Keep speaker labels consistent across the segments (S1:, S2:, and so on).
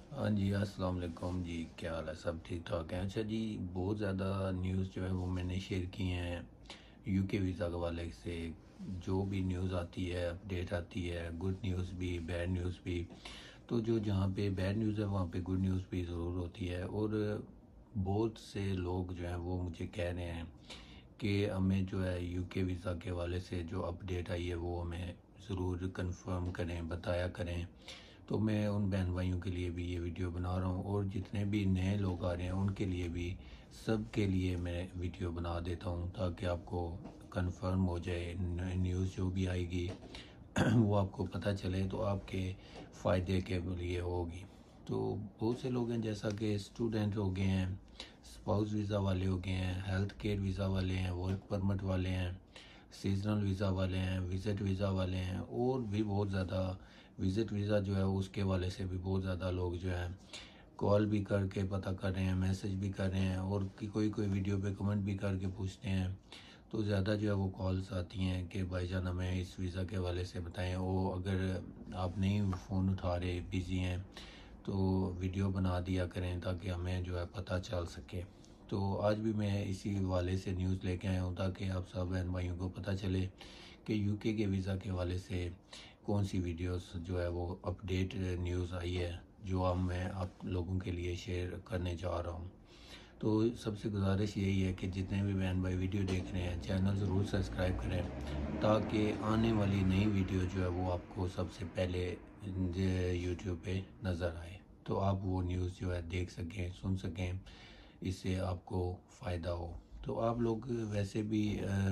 S1: हाँ जी, अस्सलाम वालेकुम जी। क्या हाल है? सब ठीक ठाक हैं? अच्छा जी, बहुत ज़्यादा न्यूज़ जो है वो मैंने शेयर की हैं यूके वीज़ा के हवाले से। जो भी न्यूज़ आती है, अपडेट आती है, गुड न्यूज़ भी, बैड न्यूज़ भी। तो जो जहाँ पे बैड न्यूज़ है वहाँ पे गुड न्यूज़ भी ज़रूर होती है। और बहुत से लोग जो हैं वो मुझे कह रहे हैं कि हमें जो है यूके वीज़ा के हवाले से जो अपडेट आई है वो हमें ज़रूर कंफर्म करें, बताया करें। तो मैं उन बहन भाइयों के लिए भी ये वीडियो बना रहा हूँ, और जितने भी नए लोग आ रहे हैं उनके लिए भी, सब के लिए मैं वीडियो बना देता हूँ ताकि आपको कंफर्म हो जाए। न्यूज़ जो भी आएगी वो आपको पता चले तो आपके फ़ायदे के लिए होगी। तो बहुत से लोग हैं, जैसा कि स्टूडेंट हो गए हैं, स्पाउस वीज़ा वाले हो गए हैं, हेल्थ केयर वीज़ा वाले हैं, वर्क परमिट वाले हैं, सीजनल वीज़ा वाले हैं, विज़िट वीज़ा वाले हैं, और भी बहुत ज़्यादा। विज़िट वीज़ा जो है उसके वाले से भी बहुत ज़्यादा लोग जो हैं कॉल भी करके पता कर रहे हैं, मैसेज भी कर रहे हैं, और कोई कोई वीडियो पे कमेंट भी करके पूछते हैं। तो ज़्यादा जो है वो कॉल्स आती हैं कि भाईजान हमें इस वीज़ा के हवाले से बताएं। वो अगर आप नहीं फ़ोन उठा रहे, बिज़ी हैं, तो वीडियो बना दिया करें ताकि हमें जो है पता चल सके। तो आज भी मैं इसी हवाले से न्यूज़ लेके आया हूँ ताकि आप सब बहन भाइयों को पता चले कि यूके के वीज़ा के हवाले से कौन सी वीडियोस जो है वो अपडेट न्यूज़ आई है, जो अब मैं आप लोगों के लिए शेयर करने जा रहा हूँ। तो सबसे गुजारिश यही है कि जितने भी बहन भाई वीडियो देख रहे हैं, चैनल ज़रूर सब्सक्राइब करें ताकि आने वाली नई वीडियो जो है वो आपको सबसे पहले यूट्यूब पे नज़र आए, तो आप वो न्यूज़ जो है देख सकें, सुन सकें, इससे आपको फ़ायदा हो। तो आप लोग वैसे भी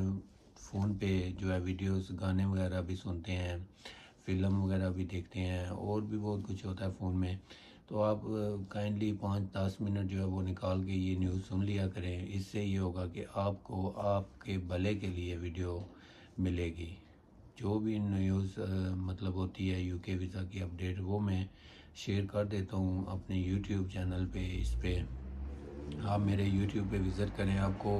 S1: फ़ोन पे जो है वीडियोस, गाने वगैरह भी सुनते हैं, फ़िल्म वगैरह भी देखते हैं, और भी बहुत कुछ होता है फ़ोन में। तो आप काइंडली 5-10 मिनट जो है वो निकाल के ये न्यूज़ सुन लिया करें। इससे ये होगा कि आपको आपके भले के लिए वीडियो मिलेगी। जो भी न्यूज़ मतलब होती है यूके वीज़ा की अपडेट, वो मैं शेयर कर देता हूँ अपने यूट्यूब चैनल पे। इस पे आप मेरे यूट्यूब पे विज़िट करें, आपको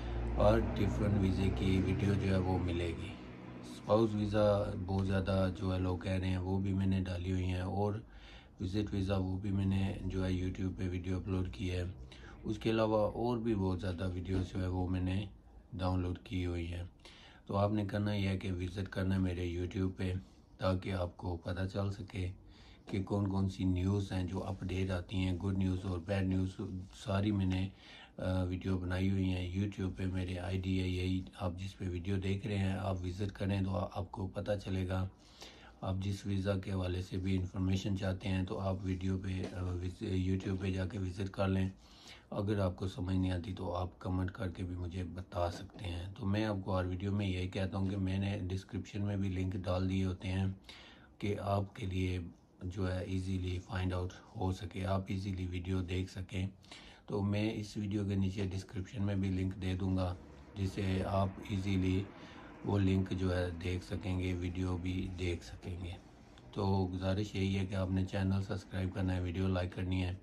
S1: हर डिफरेंट वीज़े की वीडियो जो है वो मिलेगी। स्पाउस वीज़ा बहुत ज़्यादा जो है लोग कह रहे हैं, वो भी मैंने डाली हुई हैं, और विज़िट वीज़ा वो भी मैंने जो है यूट्यूब पे वीडियो अपलोड की है। उसके अलावा और भी बहुत ज़्यादा वीडियोस जो है वो मैंने डाउनलोड की हुई है। तो आपने करना यह है कि विज़िट करना है मेरे यूट्यूब पे, ताकि आपको पता चल सके कि कौन कौन सी न्यूज़ हैं जो अपडेट आती हैं, गुड न्यूज़ और बैड न्यूज़। सारी मैंने वीडियो बनाई हुई हैं यूट्यूब पे। मेरे आईडी है यही, आप जिस पे वीडियो देख रहे हैं आप विज़िट करें तो आपको पता चलेगा। आप जिस वीज़ा के हवाले से भी इंफॉर्मेशन चाहते हैं तो आप वीडियो पे यूट्यूब पे जाके विज़िट कर लें। अगर आपको समझ नहीं आती तो आप कमेंट करके भी मुझे बता सकते हैं। तो मैं आपको हर वीडियो में यही कहता हूँ कि मैंने डिस्क्रिप्शन में भी लिंक डाल दिए होते हैं कि आपके लिए जो है इजीली फाइंड आउट हो सके, आप इजीली वीडियो देख सकें। तो मैं इस वीडियो के नीचे डिस्क्रिप्शन में भी लिंक दे दूँगा, जिससे आप इजीली वो लिंक जो है देख सकेंगे, वीडियो भी देख सकेंगे। तो गुजारिश यही है कि आपने चैनल सब्सक्राइब करना है, वीडियो लाइक करनी है।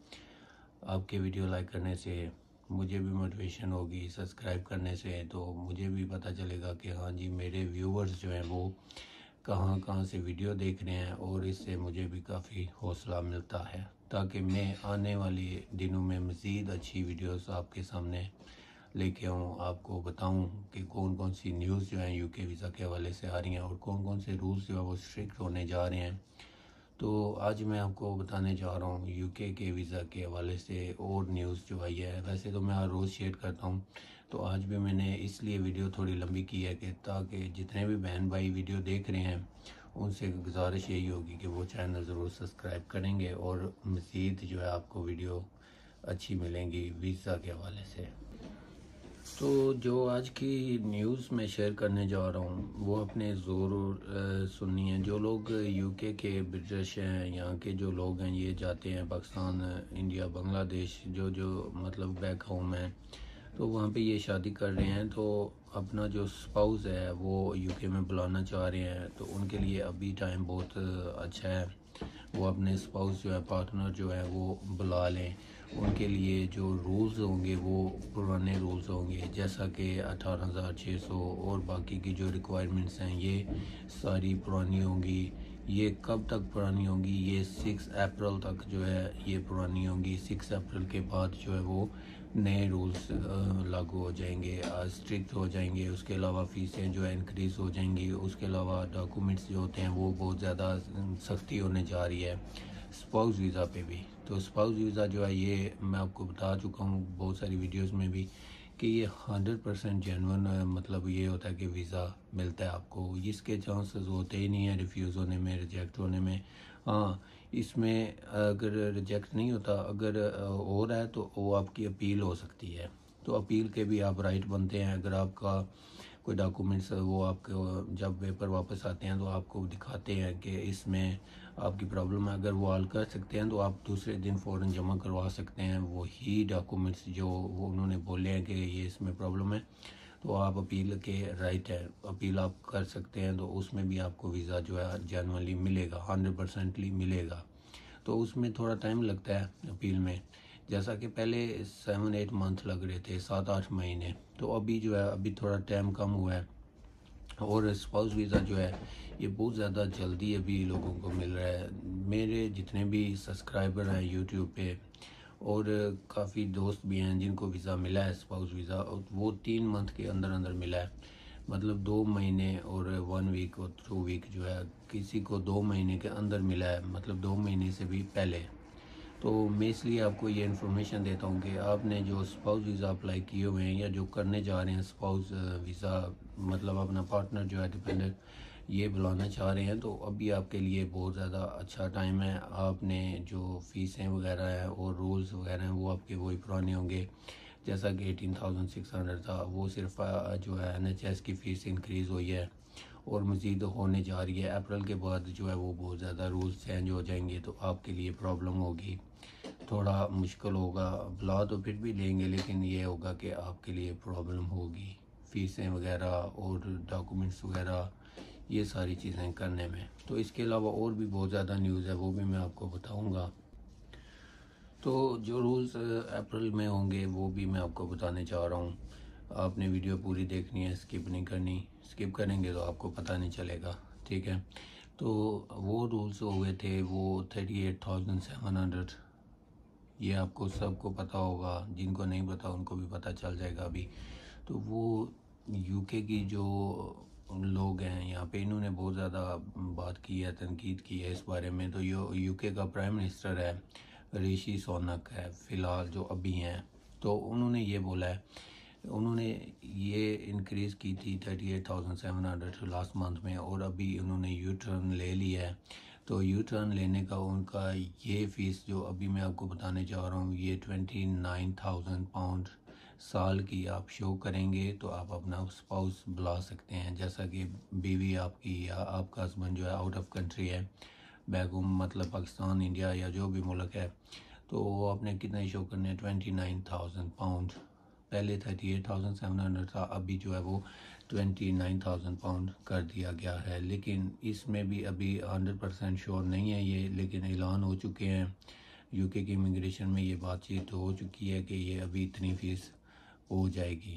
S1: आपके वीडियो लाइक करने से मुझे भी मोटिवेशन होगी, सब्सक्राइब करने से तो मुझे भी पता चलेगा कि हाँ जी, मेरे व्यूवर्स जो हैं वो कहाँ कहाँ से वीडियो देख रहे हैं, और इससे मुझे भी काफ़ी हौसला मिलता है ताकि मैं आने वाली दिनों में मज़ीद अच्छी वीडियोस आपके सामने लेके आऊँ, आपको बताऊँ कि कौन कौन सी न्यूज़ जो हैं यूके वीज़ा के हवाले से आ रही हैं, और कौन कौन से रूल्स जो है वो स्ट्रिक्ट होने जा रहे हैं। तो आज मैं आपको बताने जा रहा हूँ यूके के वीज़ा के हवाले से और न्यूज़ जो आई है। वैसे तो मैं हर रोज़ शेयर करता हूँ, तो आज भी मैंने इसलिए वीडियो थोड़ी लंबी की है कि ताकि जितने भी बहन भाई वीडियो देख रहे हैं उनसे गुजारिश यही होगी कि वो चैनल ज़रूर सब्सक्राइब करेंगे, और मज़ीद जो है आपको वीडियो अच्छी मिलेंगी वीज़ा के हवाले से। तो जो आज की न्यूज़ मैं शेयर करने जा रहा हूँ वो अपने ज़रूर सुननी है। जो लोग यूके के ब्रिटिश हैं, यहाँ के जो लोग हैं, ये जाते हैं पाकिस्तान, इंडिया, बांग्लादेश, जो जो मतलब बैक होम है, तो वहाँ पे ये शादी कर रहे हैं, तो अपना जो स्पाउस है वो यूके में बुलाना चाह रहे हैं, तो उनके लिए अभी टाइम बहुत अच्छा है। वो अपने स्पाउस जो है, पार्टनर जो है वो बुला लें। उनके लिए जो रूल्स होंगे वो पुराने रूल्स होंगे, जैसा कि 18,600, और बाकी की जो रिक्वायरमेंट्स हैं ये सारी पुरानी होंगी ये कब तक पुरानी होंगी? ये 6 अप्रैल तक जो है ये पुरानी होंगी। 6 अप्रैल के बाद जो है वो नए रूल्स लागू हो जाएंगे, स्ट्रिक्ट हो जाएंगे। उसके अलावा फ़ीसें जो है इंक्रीज़ हो जाएंगी। उसके अलावा डॉक्यूमेंट्स जो होते हैं वो बहुत ज़्यादा सख्ती होने जा रही है स्पाउस वीज़ा पे भी। तो स्पाउस वीज़ा जो है ये मैं आपको बता चुका हूँ बहुत सारी वीडियोस में भी कि ये 100% जेन्युइन मतलब ये होता है कि वीज़ा मिलता है आपको। इसके चांसेस होते ही नहीं है रिफ्यूज़ होने में, रिजेक्ट होने में। हाँ, इसमें अगर रिजेक्ट नहीं होता, अगर हो रहा है तो वो आपकी अपील हो सकती है। तो अपील के भी आप राइट बनते हैं। अगर आपका कोई डॉक्यूमेंट्स वो आपको जब पेपर वापस आते हैं तो आपको दिखाते हैं कि इसमें आपकी प्रॉब्लम है, अगर वो हल कर सकते हैं तो आप दूसरे दिन फ़ौरन जमा करवा सकते हैं वही डॉक्यूमेंट्स जो वो उन्होंने बोले हैं कि ये इसमें प्रॉब्लम है। तो आप अपील के राइट है, अपील आप कर सकते हैं। तो उसमें भी आपको वीज़ा जो है जेन्युइनली मिलेगा, 100% मिलेगा। तो उसमें थोड़ा टाइम लगता है अपील में, जैसा कि पहले 7-8 मंथ लग रहे थे, 7-8 महीने। तो अभी जो है अभी थोड़ा टाइम कम हुआ है। और स्पाउस वीज़ा जो है ये बहुत ज़्यादा जल्दी अभी लोगों को मिल रहा है। मेरे जितने भी सब्सक्राइबर हैं यूट्यूब पे और काफ़ी दोस्त भी हैं जिनको वीज़ा मिला है स्पाउस वीज़ा, वो 3 मंथ के अंदर अंदर मिला है। मतलब 2 महीने और 1 वीक और 2 वीक जो है, किसी को 2 महीने के अंदर मिला है, मतलब 2 महीने से भी पहले। तो मैं इसलिए आपको ये इन्फॉर्मेशन देता हूँ कि आपने जो स्पाउस वीज़ा अप्लाई किए हुए हैं या जो करने जा रहे हैं स्पाउस वीज़ा, मतलब अपना पार्टनर जो है डिपेंडेंट ये बुलाना चाह रहे हैं, तो अभी आपके लिए बहुत ज़्यादा अच्छा टाइम है। आपने जो फ़ीसें वगैरह हैं और रूल्स वगैरह हैं वो आपके वही पुराने होंगे। जैसा कि 18,600 था, वो सिर्फ जो है NHS की फ़ीस इंक्रीज़ हुई है और मज़ीद होने जा रही है। अप्रैल के बाद जो है वो बहुत ज़्यादा रूल्स चेंज हो जाएंगे, तो आपके लिए प्रॉब्लम होगी, थोड़ा मुश्किल होगा। बुला तो फिर भी लेंगे, लेकिन ये होगा कि आपके लिए प्रॉब्लम होगी फ़ीसें वगैरह और डॉक्यूमेंट्स वगैरह ये सारी चीज़ें करने में। तो इसके अलावा और भी बहुत ज़्यादा न्यूज़ है, वो भी मैं आपको बताऊंगा। तो जो रूल्स अप्रैल में होंगे वो भी मैं आपको बताने चाह रहा हूँ। आपने वीडियो पूरी देखनी है, स्किप नहीं करनी। स्किप करेंगे तो आपको पता नहीं चलेगा, ठीक है। तो वो रूल्स हो गए थे वो 38,700, ये आपको सबको पता होगा, जिनको नहीं पता उनको भी पता चल जाएगा अभी। तो वो यूके की जो लोग हैं यहाँ पे, इन्होंने बहुत ज़्यादा बात की है, तनकीद की है इस बारे में। तो यूके का प्राइम मिनिस्टर है ऋषि सुनक है फ़िलहाल जो अभी हैं। तो उन्होंने ये बोला है, उन्होंने ये इंक्रीज़ की थी 38,700 लास्ट मंथ में, और अभी उन्होंने यू टर्न ले लिया है। तो यू टर्न लेने का उनका ये फ़ीस जो अभी मैं आपको बताने जा रहा हूँ, ये 29,000 पाउंड साल की आप शो करेंगे तो आप अपना स्पाउस बुला सकते हैं। जैसा कि बीवी आपकी या आपका हस्बैंड जो है आउट ऑफ कंट्री है, बैक होम मतलब पाकिस्तान, इंडिया या जो भी मुल्क है, तो वो आपने कितने शो करने हैं, 29,000 पाउंड। पहले 38,700 था, अभी जो है वो 29,000 पाउंड कर दिया गया है। लेकिन इसमें भी अभी 100% श्योर नहीं है ये, लेकिन ऐलान हो चुके हैं यूके की इमिग्रेशन में, ये बातचीत हो चुकी है कि ये अभी इतनी फ़ीस हो जाएगी।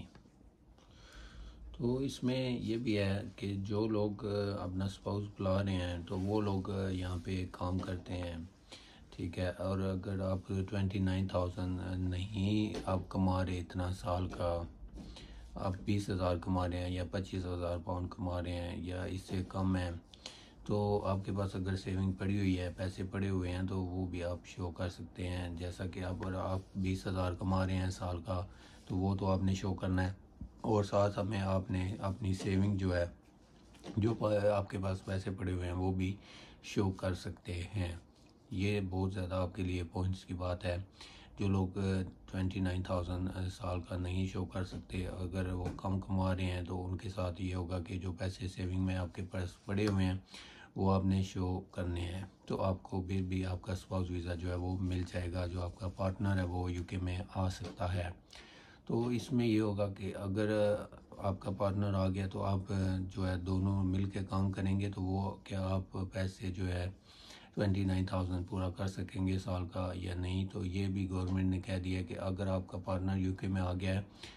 S1: तो इसमें ये भी है कि जो लोग अपना स्पाउस बुला रहे हैं तो वो लोग यहाँ पे काम करते हैं, ठीक है। और अगर आप 29,000 नहीं आप कमा रहे इतना साल का, आप 20,000 कमा रहे हैं या 25,000 पाउंड कमा रहे हैं या इससे कम है, तो आपके पास अगर सेविंग पड़ी हुई है, पैसे पड़े हुए हैं, तो वो भी आप शो कर सकते हैं। जैसा कि आप 20,000 कमा रहे हैं साल का, तो वो तो आपने शो करना है, और साथ में आपने अपनी सेविंग जो है, जो आपके पास पैसे पड़े हुए हैं वो भी शो कर सकते हैं। ये बहुत ज़्यादा आपके लिए पॉइंट्स की बात है। जो लोग 29,000 साल का नहीं शो कर सकते, अगर वो कम कमा रहे हैं, तो उनके साथ ये होगा कि जो पैसे सेविंग में आपके पास पड़े हुए हैं वो आपने शो करने हैं, तो आपको फिर भी आपका स्पाउस वीज़ा जो है वो मिल जाएगा। जो आपका पार्टनर है वो यूके में आ सकता है। तो इसमें ये होगा कि अगर आपका पार्टनर आ गया तो आप जो है दोनों मिल के काम करेंगे, तो वो क्या आप पैसे जो है 29,000 पूरा कर सकेंगे साल का या नहीं। तो ये भी गवर्नमेंट ने कह दिया कि अगर आपका पार्टनर यूके में आ गया है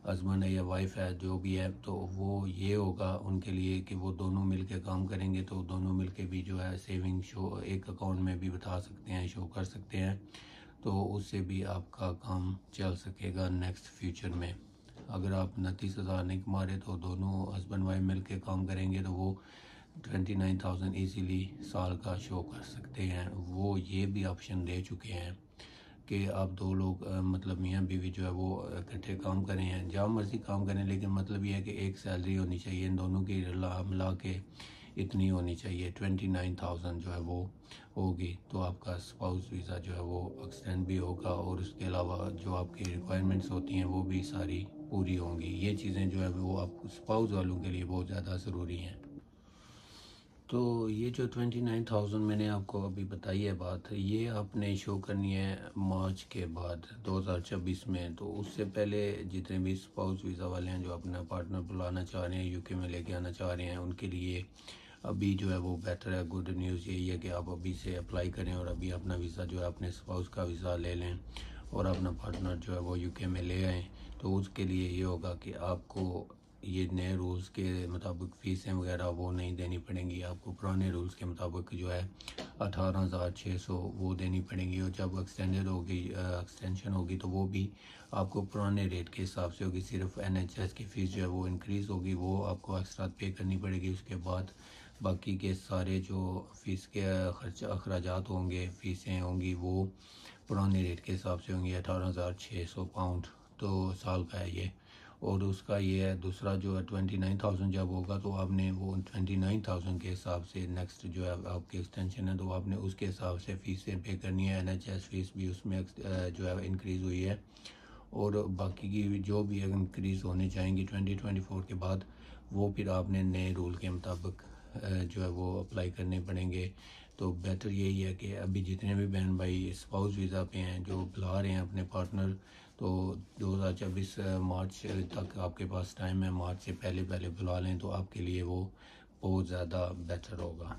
S1: हस्बैंड है या वाइफ है जो भी है, तो वो ये होगा उनके लिए कि वो दोनों मिलके काम करेंगे, तो दोनों मिलके भी जो है सेविंग शो एक अकाउंट में भी बता सकते हैं, शो कर सकते हैं, तो उससे भी आपका काम चल सकेगा नेक्स्ट फ्यूचर में। अगर आप 29,000 नहीं कमा रहे तो दोनों हस्बैंड वाइफ मिल के काम करेंगे तो वो 29,000 ईजीली साल का शो कर सकते हैं। वो ये भी ऑप्शन दे चुके हैं कि आप दो लोग मतलब मियाँ बीवी जो है वो इकट्ठे काम करें हैं, जहाँ मर्जी काम करें, लेकिन मतलब ये है कि एक सैलरी होनी चाहिए, इन दोनों की मिला के इतनी होनी चाहिए, 29,000 जो है वो होगी, तो आपका स्पाउस वीज़ा जो है वो एक्सटेंड भी होगा, और उसके अलावा जो आपकी रिक्वायरमेंट्स होती हैं वो भी सारी पूरी होंगी। ये चीज़ें जो है वो आप स्पाउस वालों के लिए बहुत ज़्यादा ज़रूरी हैं। तो ये जो 29,000 मैंने आपको अभी बताई है बात, ये आपने शो करनी है मार्च के बाद 2026 में। तो उससे पहले जितने भी स्पाउस वीज़ा वाले हैं जो अपना पार्टनर बुलाना चाह रहे हैं, यूके में लेके आना चाह रहे हैं, उनके लिए अभी जो है वो बेटर है। गुड न्यूज़ यही है कि आप अभी से अप्लाई करें और अभी अपना वीज़ा जो है अपने स्पाउस का वीज़ा ले लें और अपना पार्टनर जो है वो यूके में ले आएँ। तो उसके लिए ये होगा कि आपको ये नए रूल्स के मुताबिक फ़ीसें वगैरह वो नहीं देनी पड़ेंगी, आपको पुराने रूल्स के मुताबिक जो है 18,600 वो देनी पड़ेंगी, और जब एक्सटेंशन होगी तो वो भी आपको पुराने रेट के हिसाब से होगी। सिर्फ NHS की फ़ीस जो है वो इंक्रीज़ होगी, वो आपको एक्स्ट्रा पे करनी पड़ेगी। उसके बाद बाकी के सारे जो फ़ीस के खर्च अखराजात होंगे, फ़ीसें होंगी, वो पुराने रेट के हिसाब से होंगी। 18,600 पाउंड तो साल का है ये। और उसका ये है दूसरा जो है 29,000 जब होगा तो आपने वो 29,000 के हिसाब से नेक्स्ट जो है आपकी एक्सटेंशन है तो आपने उसके हिसाब से फ़ीसें पे करनी है। NHS फ़ीस भी उसमें जो है इंक्रीज़ हुई है, और बाकी की जो भी इंक्रीज़ होने चाहेंगी 2024 के बाद, वो फिर आपने नए रूल के मुताबिक जो है वो अप्लाई करने पड़ेंगे। तो बेटर यही है कि अभी जितने भी बहन भाई स्पाउस वीज़ा पे हैं जो बुला रहे हैं अपने पार्टनर, तो 2024 मार्च तक आपके पास टाइम है, मार्च से पहले पहले बुला लें तो आपके लिए वो बहुत ज़्यादा बेटर होगा।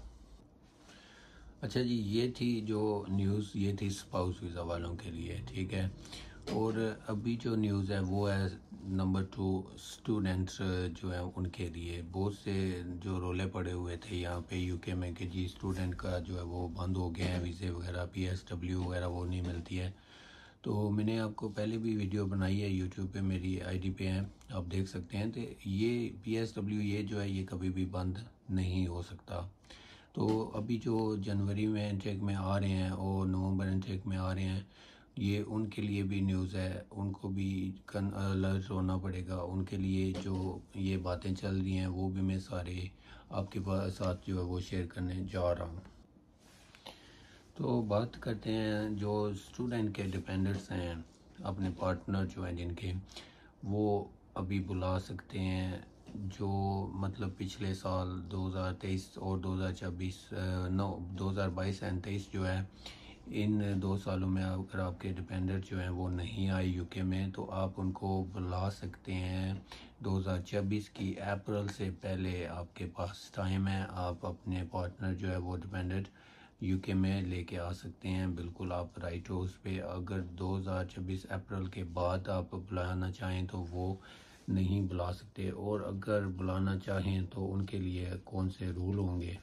S1: अच्छा जी, ये थी जो न्यूज़, ये थी स्पाउस वीज़ा वालों के लिए, ठीक है। और अभी जो न्यूज़ है वो है नंबर 2, स्टूडेंट्स जो है उनके लिए। बहुत से जो रोले पड़े हुए थे यहाँ पे यूके में कि जी स्टूडेंट का जो है वो बंद हो गया है, वीज़े वगैरह PSW वगैरह वो नहीं मिलती है। तो मैंने आपको पहले भी वीडियो बनाई है, यूट्यूब पे मेरी आईडी पे है, आप देख सकते हैं। तो ये PSW ये जो है ये कभी भी बंद नहीं हो सकता। तो अभी जो जनवरी में इनटेक में आ रहे हैं और नवंबर इनटेक में आ रहे हैं, ये उनके लिए भी न्यूज़ है, उनको भी अलर्ट होना पड़ेगा। उनके लिए जो ये बातें चल रही हैं वो भी मैं सारे आपके पास साथ जो है वो शेयर करने जा रहा हूँ। तो बात करते हैं जो स्टूडेंट के डिपेंडेंट्स हैं, अपने पार्टनर जो हैं जिनके, वो अभी बुला सकते हैं। जो मतलब पिछले साल 2023 और 2024 नो 2022 एंड 23 जो है, इन 2 सालों में अगर आपके डिपेंडेंट जो हैं वो नहीं आए यूके में, तो आप उनको बुला सकते हैं। 2024 की अप्रैल से पहले आपके पास टाइम है, आप अपने पार्टनर जो है वो डिपेंडेंट यूके में लेके आ सकते हैं। बिल्कुल आप राइट हो उस पर। अगर 2024 अप्रैल के बाद आप बुलाना चाहें तो वो नहीं बुला सकते, और अगर बुलाना चाहें तो उनके लिए कौन से रूल होंगे।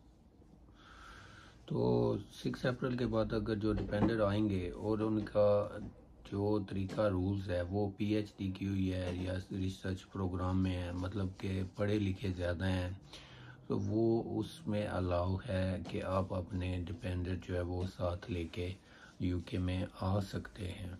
S1: तो 6 अप्रैल के बाद अगर जो डिपेंडेंट आएंगे और उनका जो तरीका रूल्स है वो PhD की हुई है या रिसर्च प्रोग्राम में है, मतलब कि पढ़े लिखे ज़्यादा हैं, तो वो उसमें अलाउ है कि आप अपने डिपेंडेंट जो है वो साथ लेके यूके में आ सकते हैं।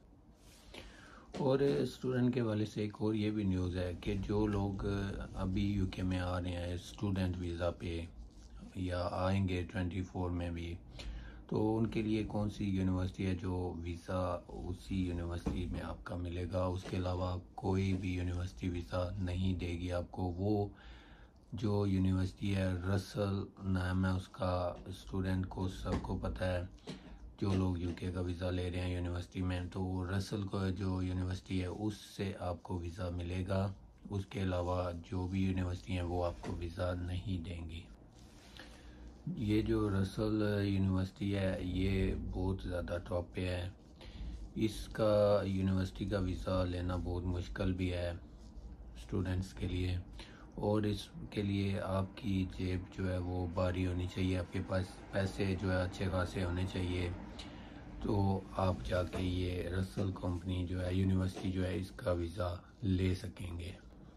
S1: और स्टूडेंट के वाले से एक और ये भी न्यूज़ है कि जो लोग अभी यूके में आ रहे हैं स्टूडेंट वीज़ा पे या आएंगे 24 में भी, तो उनके लिए कौन सी यूनिवर्सिटी है जो वीज़ा उसी यूनिवर्सिटी में आपका मिलेगा, उसके अलावा कोई भी यूनिवर्सिटी वीज़ा नहीं देगी आपको। वो जो यूनिवर्सिटी है रसल नाम है उसका, स्टूडेंट को सबको पता है जो लोग यूके का वीज़ा ले रहे हैं यूनिवर्सिटी में, तो रसल को जो यूनिवर्सिटी है उससे आपको वीज़ा मिलेगा। उसके अलावा जो भी यूनिवर्सिटी हैं वो आपको वीज़ा नहीं देंगी। ये जो रसल यूनिवर्सिटी है ये बहुत ज़्यादा टॉप पे है, इसका यूनिवर्सिटी का वीज़ा लेना बहुत मुश्किल भी है स्टूडेंट्स के लिए, और इसके लिए आपकी जेब जो है वो भारी होनी चाहिए, आपके पास पैसे जो है अच्छे खासे होने चाहिए, तो आप जाके ये रसल कंपनी जो है यूनिवर्सिटी जो है इसका वीज़ा ले सकेंगे।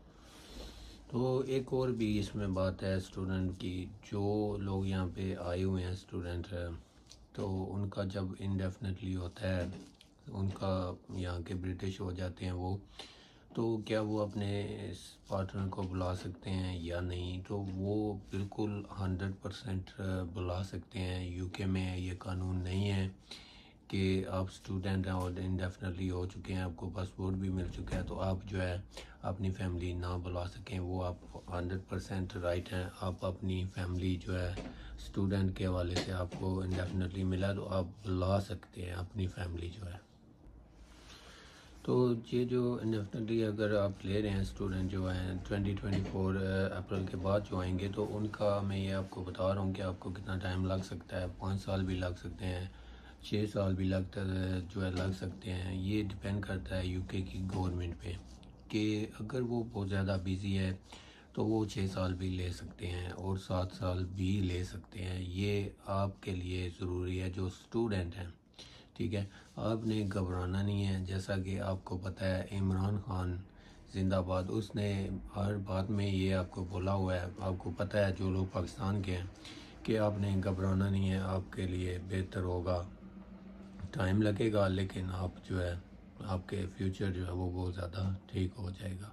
S1: तो एक और भी इसमें बात है स्टूडेंट की, जो लोग यहाँ पे आए हुए हैं स्टूडेंट, तो उनका जब इंडेफिनेटली होता है, उनका यहाँ के ब्रिटिश हो जाते हैं वो, तो क्या वो अपने पार्टनर को बुला सकते हैं या नहीं? तो वो बिल्कुल 100% बुला सकते हैं। यूके में ये कानून नहीं है कि आप स्टूडेंट हैं और इंडेफिनेटली हो चुके हैं, आपको पासपोर्ट भी मिल चुका है, तो आप जो है अपनी फैमिली ना बुला सकें। वो आप 100% राइट हैं, आप अपनी फैमिली जो है स्टूडेंट के हवाले से आपको इंडेफिनेटली मिला तो आप बुला सकते हैं अपनी फैमिली जो है। तो ये जो इंडेफिनेटली अगर आप ले रहे हैं स्टूडेंट जो हैं 2024 अप्रैल के बाद जो आएंगे, तो उनका मैं ये आपको बता रहा हूँ कि आपको कितना टाइम लग सकता है। 5 साल भी लग सकते हैं, 6 साल भी लग सकते हैं। ये डिपेंड करता है यूके की गवर्नमेंट पे कि अगर वो बहुत ज़्यादा बिज़ी है तो वो 6 साल भी ले सकते हैं और 7 साल भी ले सकते हैं। ये आपके लिए ज़रूरी है जो स्टूडेंट हैं, ठीक है। आपने घबराना नहीं है। जैसा कि आपको पता है इमरान खान जिंदाबाद, उसने हर बात में ये आपको बोला हुआ है, आपको पता है जो लोग पाकिस्तान के हैं, कि आपने घबराना नहीं है, आपके लिए बेहतर होगा। टाइम लगेगा लेकिन आप जो है आपके फ्यूचर जो है वो बहुत ज़्यादा ठीक हो जाएगा।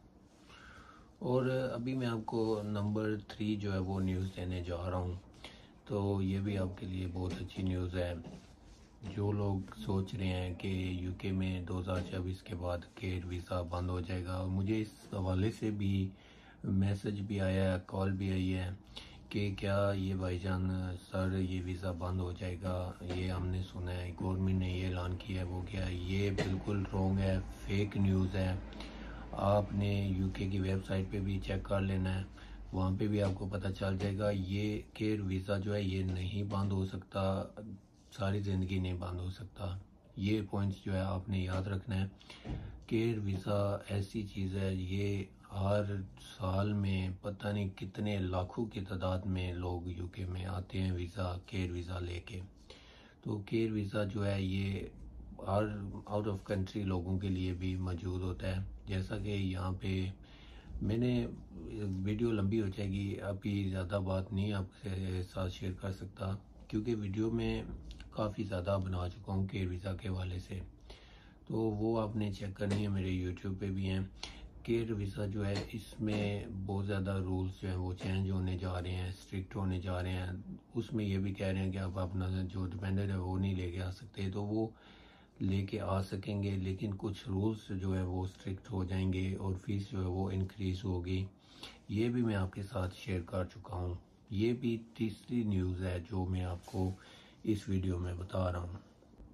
S1: और अभी मैं आपको नंबर 3 जो है वो न्यूज़ देने जा रहा हूँ। तो ये भी आपके लिए बहुत अच्छी न्यूज़ है। जो लोग सोच रहे हैं कि यूके में 2024 के बाद केयर वीज़ा बंद हो जाएगा, और मुझे इस हवाले से भी मैसेज भी आया है, कॉल भी आई है कि क्या ये भाईजान सर ये वीज़ा बंद हो जाएगा, ये हमने सुना है, गवर्नमेंट ने ये ऐलान किया है, वो क्या है? ये बिल्कुल रॉन्ग है, फेक न्यूज़ है। आपने यूके की वेबसाइट पे भी चेक कर लेना है, वहाँ पे भी आपको पता चल जाएगा। ये केयर वीज़ा जो है ये नहीं बंद हो सकता, सारी ज़िंदगी नहीं बंद हो सकता। ये पॉइंट्स जो है आपने याद रखना है। केयर वीज़ा ऐसी चीज़ है, ये हर साल में पता नहीं कितने लाखों की तादाद में लोग यूके में आते हैं वीज़ा, केयर वीज़ा लेके। तो केयर वीज़ा जो है ये हर आउट ऑफ कंट्री लोगों के लिए भी मौजूद होता है। जैसा कि यहाँ पे मैंने, वीडियो लंबी हो जाएगी, अभी ज़्यादा बात नहीं आपके साथ शेयर कर सकता, क्योंकि वीडियो में काफ़ी ज़्यादा बना चुका हूँ केयर वीज़ा के हवाले से, तो वो आपने चेक करनी है, मेरे यूट्यूब पे भी हैं। केयर वीज़ा जो है इसमें बहुत ज़्यादा रूल्स जो हैं वो चेंज होने जा रहे हैं, स्ट्रिक्ट होने जा रहे हैं। उसमें ये भी कह रहे हैं कि आप अपना जो डिपेंडेंट है वो नहीं लेके आ सकते, तो वो लेके आ सकेंगे, लेकिन कुछ रूल्स जो है वो स्ट्रिक्ट हो जाएंगे और फीस जो है वो इंक्रीज़ होगी। ये भी मैं आपके साथ शेयर कर चुका हूँ। ये भी तीसरी न्यूज़ है जो मैं आपको इस वीडियो में बता रहा हूँ।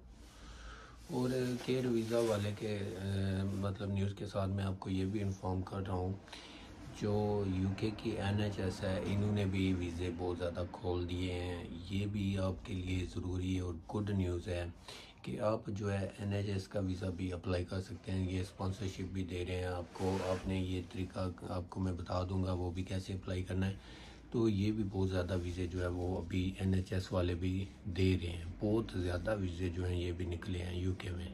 S1: और केयर वीज़ा वाले के मतलब न्यूज़ के साथ मैं आपको ये भी इन्फॉर्म कर रहा हूँ, जो यूके की NHS है, इन्होंने भी वीज़े बहुत ज़्यादा खोल दिए हैं। ये भी आपके लिए ज़रूरी और गुड न्यूज़ है कि आप जो है NHS का वीज़ा भी अप्लाई कर सकते हैं। ये स्पॉन्सरशिप भी दे रहे हैं आपको, आपने ये तरीका आपको मैं बता दूंगा वो भी कैसे अप्लाई करना है। तो ये भी बहुत ज़्यादा वीज़े जो है वो अभी NHS वाले भी दे रहे हैं, बहुत ज़्यादा वीज़े जो हैं ये भी निकले हैं यूके में।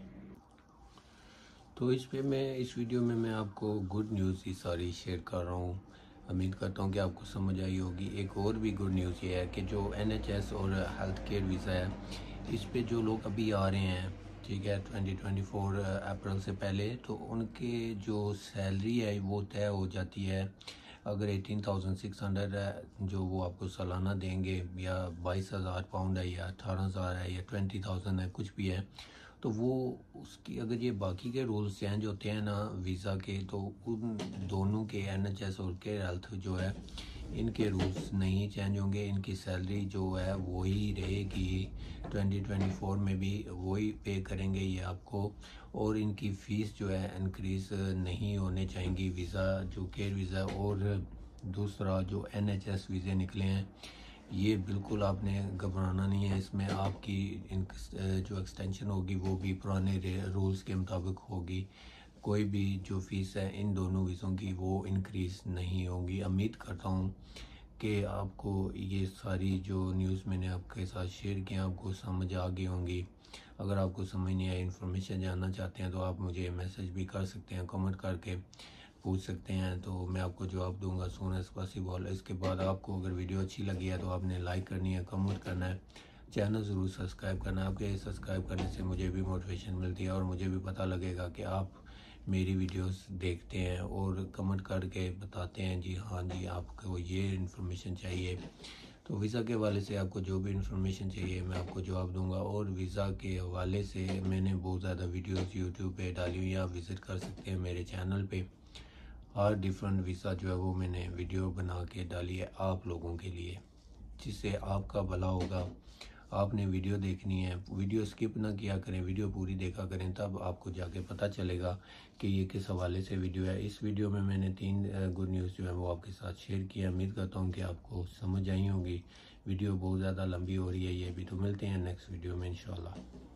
S1: तो इस पे मैं इस वीडियो में मैं आपको गुड न्यूज़ ही सारी शेयर कर रहा हूँ। उम्मीद करता हूँ कि आपको समझ आई होगी। एक और भी गुड न्यूज़ ये है कि जो NHS और हेल्थ केयर वीज़ा है, इस पे जो लोग अभी आ रहे हैं, ठीक है, 2024 अप्रैल से पहले, तो उनके जो सैलरी है वो तय हो जाती है। अगर 18,600 है जो वो आपको सालाना देंगे, या 22,000 पाउंड है, या 18,000 है, या 20,000 है, कुछ भी है, तो वो उसकी अगर ये बाकी के रूल्स चेंज होते हैं ना वीज़ा के, तो उन दोनों के NHS और के हेल्थ जो है इनके रूल्स नहीं चेंज होंगे। इनकी सैलरी जो है वही रहेगी, 2024 में भी वही पे करेंगे ये आपको, और इनकी फ़ीस जो है इंक्रीज़ नहीं होने चाहेंगी। वीज़ा जो केयर वीज़ा और दूसरा जो NHS वीज़े निकले हैं, ये बिल्कुल आपने घबराना नहीं है। इसमें आपकी जो एक्सटेंशन होगी वो भी पुराने रूल्स के मुताबिक होगी। कोई भी जो फ़ीस है इन दोनों वीज़ों की वो इंक्रीज़ नहीं होगी। उम्मीद करता हूँ कि आपको ये सारी जो न्यूज़ मैंने आपके साथ शेयर किया आपको समझ आ गई होंगी। अगर आपको समझ नहीं आया, इन्फॉर्मेशन जानना चाहते हैं, तो आप मुझे मैसेज भी कर सकते हैं, कमेंट करके पूछ सकते हैं, तो मैं आपको जवाब दूंगा सून एज़ पॉसिबल। इसके बाद आपको अगर वीडियो अच्छी लगी है तो आपने लाइक करनी है, कमेंट करना है, चैनल ज़रूर सब्सक्राइब करना है। आपके सब्सक्राइब करने से मुझे भी मोटिवेशन मिलती है और मुझे भी पता लगेगा कि आप मेरी वीडियोस देखते हैं और कमेंट करके बताते हैं जी हाँ जी आपको ये इन्फॉर्मेशन चाहिए। तो वीज़ा के हवाले से आपको जो भी इन्फॉर्मेशन चाहिए मैं आपको जवाब दूंगा। और वीज़ा के हवाले से मैंने बहुत ज़्यादा वीडियोस यूट्यूब पे डाली हुई है, आप विज़िट कर सकते हैं मेरे चैनल पे। हर डिफरेंट वीज़ा जो है वो मैंने वीडियो बना के डाली है आप लोगों के लिए, जिससे आपका भला होगा। आपने वीडियो देखनी है, वीडियो स्किप ना किया करें, वीडियो पूरी देखा करें, तब आपको जाके पता चलेगा कि ये किस हवाले से वीडियो है। इस वीडियो में मैंने 3 गुड न्यूज़ जो है वो आपके साथ शेयर किया। उम्मीद करता हूँ कि आपको समझ आई होंगी। वीडियो बहुत ज़्यादा लंबी हो रही है ये भी। तो मिलते हैं नेक्स्ट वीडियो में इंशाल्लाह।